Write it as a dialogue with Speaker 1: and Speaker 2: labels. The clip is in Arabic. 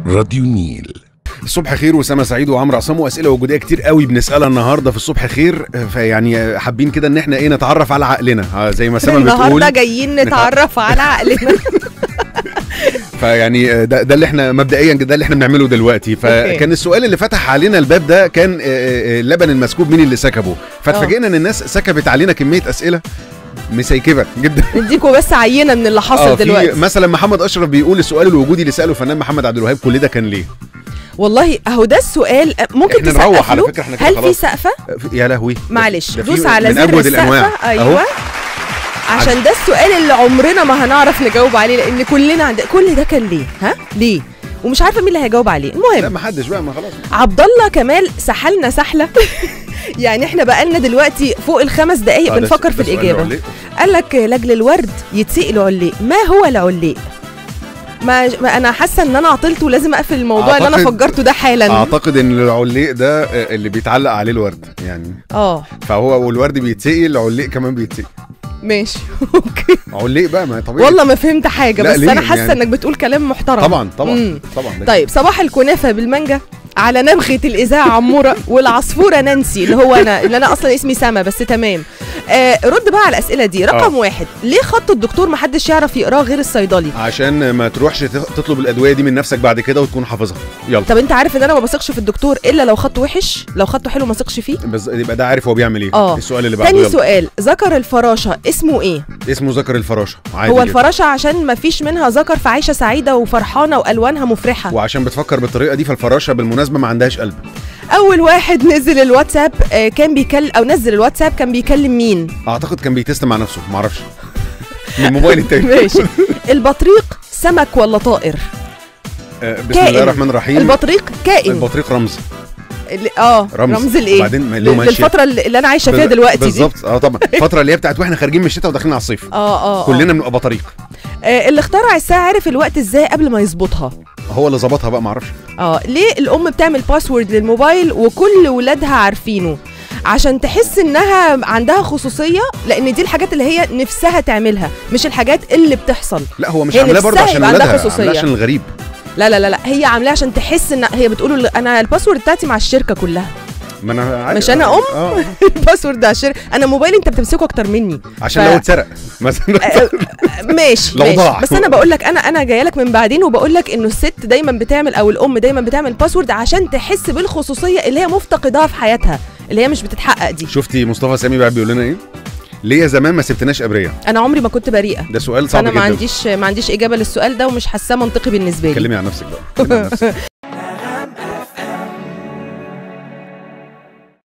Speaker 1: راديو نيل.
Speaker 2: الصبح خير وسما سعيد وعمرو عصام، واسئله وجوديه كتير قوي بنسالها النهارده في الصبح خير، فيعني حابين كده ان احنا نتعرف على عقلنا زي ما سما بتقول
Speaker 3: النهارده جايين نتعرف على عقلنا.
Speaker 2: فيعني ده اللي احنا مبدئيا ده اللي احنا بنعمله دلوقتي. فكان السؤال اللي فتح علينا الباب ده كان اللبن المسكوب مين اللي سكبه، فاتفاجئنا ان الناس سكبت علينا كميه اسئله مسيكبه جدا.
Speaker 3: نديكوا بس عينه من اللي حصل دلوقتي.
Speaker 2: مثلا محمد اشرف بيقول السؤال الوجودي اللي ساله الفنان محمد عبد الوهاب كل ده كان ليه؟
Speaker 3: والله اهو ده السؤال، ممكن تسقف له؟ هل في سقفه؟
Speaker 2: يا لهوي
Speaker 3: معلش دوس على زر
Speaker 2: السقفه.
Speaker 3: ايوه عشان ده السؤال اللي عمرنا ما هنعرف نجاوب عليه، لان كلنا كل ده كان ليه؟ ليه؟ ومش عارفه مين اللي هيجاوب عليه. المهم
Speaker 2: لا ما حدش بقى، ما خلاص.
Speaker 3: عبد الله كمال سحلنا سحله. يعني احنا بقالنا دلوقتي فوق ال5 دقايق بنفكر في الاجابه. قال لك لاجل الورد يتسقي العليق، ما هو العليق؟ ما انا حاسه ان انا عطلت ولازم اقفل الموضوع اللي انا فجرته ده حالا.
Speaker 2: اعتقد ان العليق ده اللي بيتعلق عليه الورد يعني. فهو والورد بيتسقي، العليق كمان بيتسقي.
Speaker 3: ماشي اوكي.
Speaker 2: عليق بقى، ما طبيعي.
Speaker 3: والله ما فهمت حاجه، بس انا حاسه
Speaker 2: يعني
Speaker 3: انك بتقول كلام محترم.
Speaker 2: طبعا.
Speaker 3: طيب صباح الكنافه بالمانجا على نبغه الاذاعه عموره والعصفوره نانسي اللي انا اصلا اسمي سما، بس تمام. رد بقى على الاسئله دي. رقم 1، ليه خط الدكتور محدش يعرف يقراه غير الصيدلي؟ عشان
Speaker 2: ما تروحش تطلب الادويه دي من نفسك بعد كده وتكون حافظها. يلا.
Speaker 3: طب انت عارف ان انا ما بثقش في الدكتور الا لو خطه وحش، لو خطه حلو ما ثقش فيه.
Speaker 2: بس يبقى ده عارف هو بيعمل ايه. السؤال اللي بعده.
Speaker 3: تاني سؤال، ذكر الفراشه اسمه ايه؟
Speaker 2: اسمه ذكر الفراشه عادي.
Speaker 3: هو الفراشه عشان ما فيش منها ذكر فعايشه سعيده وفرحانه والوانها مفرحه،
Speaker 2: وعشان بتفكر بالطريقه دي فالفراشه بالمناسبه ما عندهاش قلب.
Speaker 3: اول واحد نزل الواتساب كان بيكلم، او نزل الواتساب كان بيكلم مين؟
Speaker 2: اعتقد كان بيتست مع نفسه، ما اعرفش. من الموبايل التاني.
Speaker 3: ماشي. البطريق سمك ولا طائر؟
Speaker 2: بسم الله الرحمن الرحيم.
Speaker 3: البطريق كائن.
Speaker 2: البطريق رمز.
Speaker 3: رمز لايه؟
Speaker 2: وبعدين
Speaker 3: للفتره اللي انا عايشه فيها دلوقتي
Speaker 2: بالظبط. طبعا الفتره اللي هي بتاعت واحنا خارجين من الشتاء وداخلين على الصيف. كلنا بنبقى بطريق.
Speaker 3: اللي اخترع الساعه عرف الوقت ازاي قبل ما يظبطها؟
Speaker 2: هو اللي ظبطها بقى، ما اعرفش.
Speaker 3: ليه الام بتعمل باسورد للموبايل وكل ولادها عارفينه؟ عشان تحس انها عندها خصوصيه، لان دي الحاجات اللي هي نفسها تعملها مش الحاجات اللي بتحصل.
Speaker 2: لا هو مش عاملاه برضه عشان ولادها، عاملاه عشان الغريب.
Speaker 3: لا هي عاملاها عشان تحس ان هي بتقول انا الباسورد بتاعتي مع الشركه كلها.
Speaker 2: ما انا عارف.
Speaker 3: مش انا الباسورد على الشركه، انا موبايلي انت بتمسكه اكتر مني
Speaker 2: عشان لو اتسرق مثلا.
Speaker 3: ماشي بس انا بقول لك، انا جايه لك من بعدين وبقول لك انه الست دايما بتعمل، او الام دايما بتعمل باسورد عشان تحس بالخصوصيه اللي هي مفتقداها في حياتها، اللي هي مش بتتحقق دي.
Speaker 2: شفتي مصطفى سامي بقى بيقول لنا ايه؟ ليه زمان ما سبتناش ابرياء؟
Speaker 3: انا عمري ما كنت بريئه.
Speaker 2: ده سؤال صعب جدا.
Speaker 3: انا ما عنديش اجابه للسؤال ده، ومش حاساه منطقي بالنسبه لي.
Speaker 2: كلمي عن نفسك بقى.